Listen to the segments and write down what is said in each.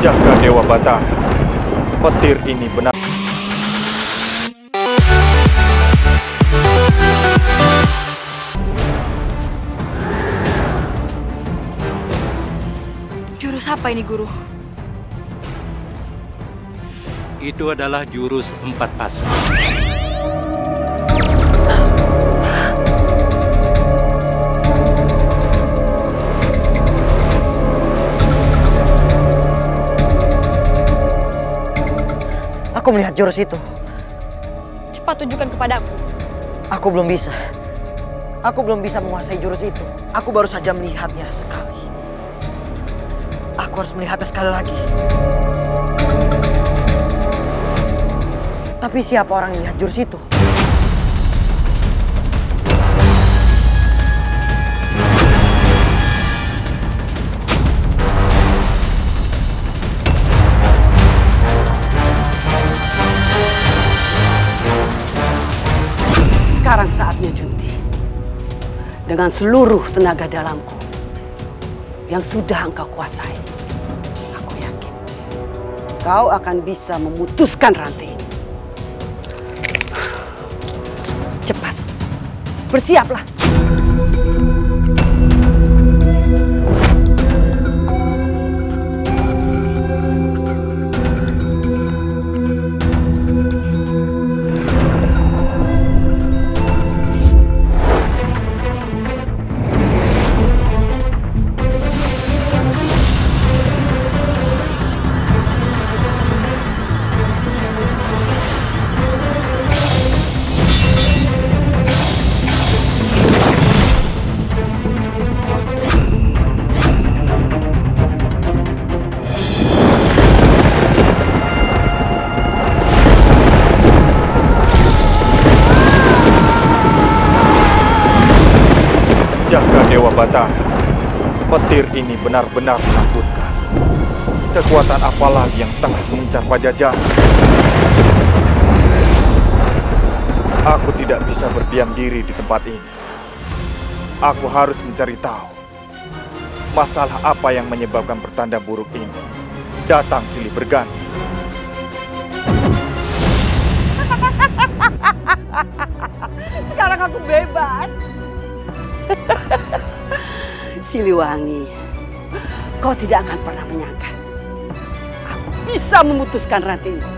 Jaga Dewa Batara, petir ini benar. Jurus apa ini, Guru? Itu adalah jurus 4 pasang. Aku melihat jurus itu. Cepat tunjukkan kepadaku. Aku belum bisa. Aku belum bisa menguasai jurus itu. Aku baru saja melihatnya sekali. Aku harus melihatnya sekali lagi. Tapi siapa orang yang melihat jurus itu? Sekarang saatnya, Junti. Dengan seluruh tenaga dalamku yang sudah engkau kuasai, aku yakin kau akan bisa memutuskan rantai ini. Cepat, bersiaplah. Jaga Dewa Batara, petir ini benar-benar menakutkan. Kekuatan apalagi yang tengah mengincar Pajajaran? Aku tidak bisa berdiam diri di tempat ini. Aku harus mencari tahu masalah apa yang menyebabkan pertanda buruk ini datang silih berganti. Sekarang aku bebas. Siliwangi, kau tidak akan pernah menyangka aku bisa memutuskan rantai ini.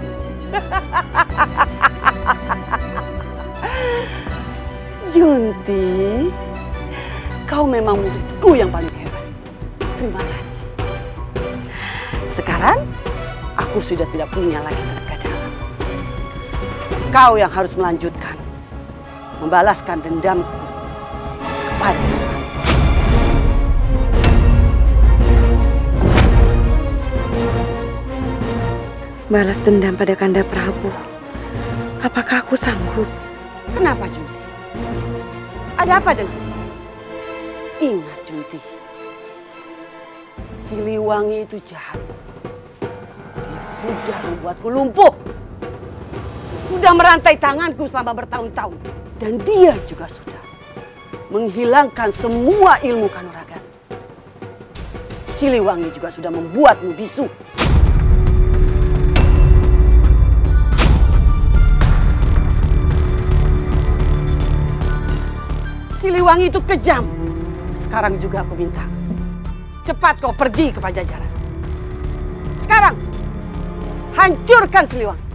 Junti, kau memang muridku yang paling hebat. Terima kasih. Sekarang aku sudah tidak punya lagi tenaga dalam. Kau yang harus melanjutkan membalaskan dendamku kepada Siliwangi. Balas dendam pada Kanda Prabu. Apakah aku sanggup? Kenapa, Junti? Ada apa dengan? Ingat, Junti. Siliwangi itu jahat. Dia sudah membuatku lumpuh. Sudah merantai tanganku selama bertahun-tahun. Dan dia juga sudah menghilangkan semua ilmu kanuragan. Siliwangi juga sudah membuatmu bisu. Siliwangi itu kejam. Sekarang juga aku minta, cepat kau pergi ke Pajajaran. Sekarang, hancurkan Siliwangi.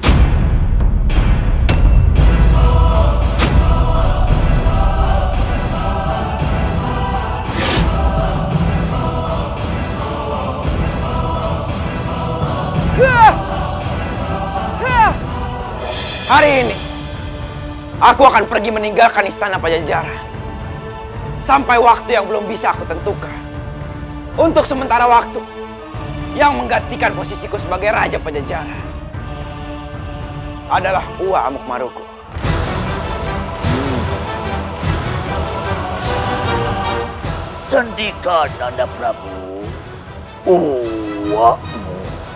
Hari ini, aku akan pergi meninggalkan istana Pajajaran. Sampai waktu yang belum bisa aku tentukan. Untuk sementara waktu, yang menggantikan posisiku sebagai Raja Pajajaran adalah Uwa Amukmaruku. Sendika, Nanda Prabu, Uwamu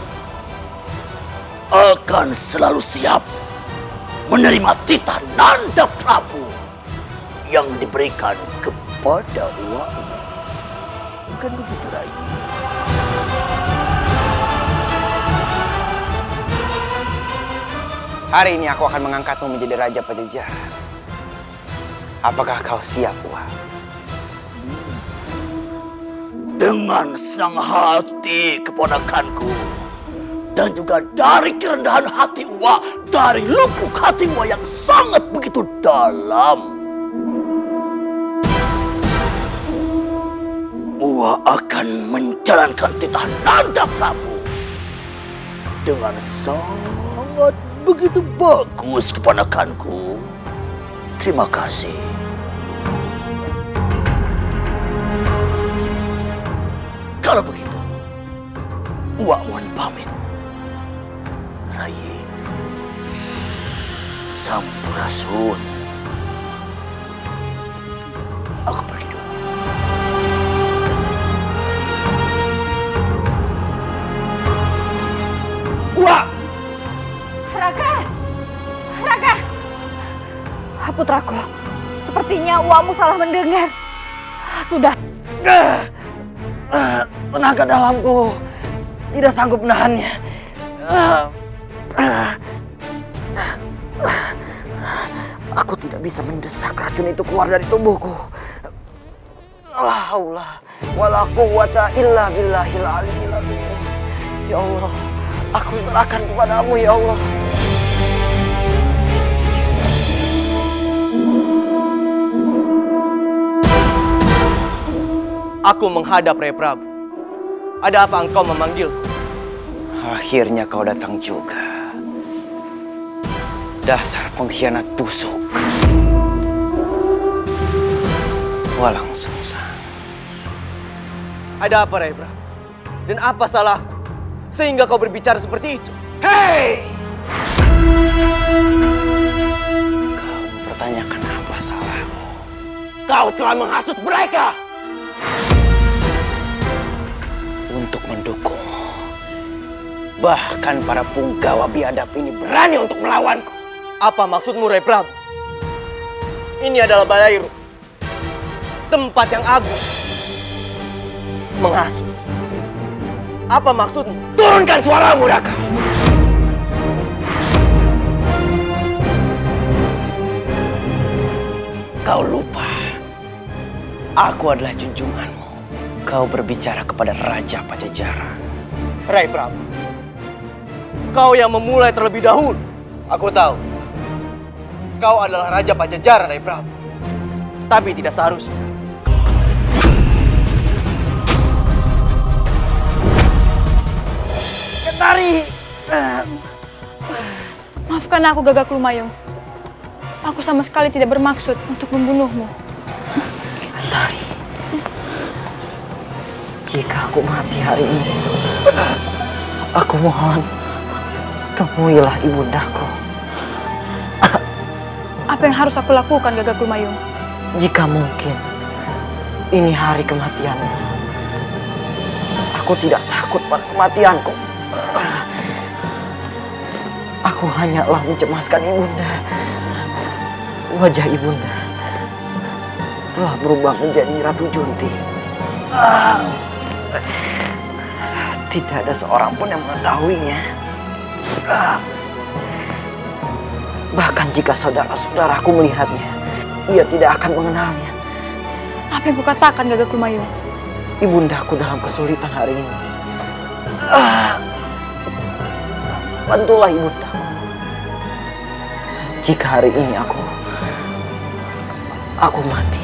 akan selalu siap menerima titah Nanda Prabu yang diberikan kepada Uwamu. Bukan begitu, Rai? Hari ini aku akan mengangkatmu menjadi Raja Pajajaran. Apakah kau siap, Uwa? Dengan senang hati, keponakanku. Dan juga dari kerendahan hati Uwa, dari lubuk hati Uwa yang sangat begitu dalam, Uwa akan menjalankan titah Nanda Prabu dengan sangat begitu bagus, keponakanku. Terima kasih. Kalau begitu, Uwa mohon pamit. Rai Sampurasun. Aku pergi dulu. Uwa! Raka! Raka! Putraku, sepertinya uamu salah mendengar. Sudah. Tenaga dalamku tidak sanggup menahannya. Aku tidak bisa mendesak racun itu keluar dari tubuhku. La haula wala quwwata illa billahil aliyyil azim. Ya Allah, aku serahkan kepadamu ya Allah. Aku menghadap Rai Prabu. Ada apa engkau memanggil? Akhirnya kau datang juga. Dasar pengkhianat busuk. Walang sungsang. Ada apa Rai Prabu? Dan apa salahku sehingga kau berbicara seperti itu? Hei! Kau mempertanyakan apa salahmu? Kau telah menghasut mereka untuk mendukungmu. Bahkan para punggawa biadab ini berani untuk melawanku. Apa maksudmu Rai Prabu? Ini adalah Balairu, tempat yang agung. Menghasut. Apa maksudmu? Turunkan suaramu, Raka. Kau lupa, aku adalah junjunganmu. Kau berbicara kepada Raja Pajajaran. Rai Prabu, kau yang memulai terlebih dahulu. Aku tahu, kau adalah Raja Pajajaran, Rai Prabu. Tapi tidak seharusnya. Ketari! Maafkan aku, Gagak Lumayung. Aku sama sekali tidak bermaksud untuk membunuhmu. Ketari, jika aku mati hari ini, aku mohon temuilah ibundaku. Apa yang harus aku lakukan, Gagak Lumayung? Jika mungkin ini hari kematianmu, aku tidak takut pada kematianku. Aku hanyalah mencemaskan ibunda. Wajah ibunda telah berubah menjadi Ratu Junti. Tidak ada seorang pun yang mengetahuinya. Bahkan jika saudara-saudaraku melihatnya, ia tidak akan mengenalnya. Apa yang kukatakan, Gagak Lumayung? Ibundaku dalam kesulitan hari ini. Bantulah ibundaku. Jika hari ini aku mati,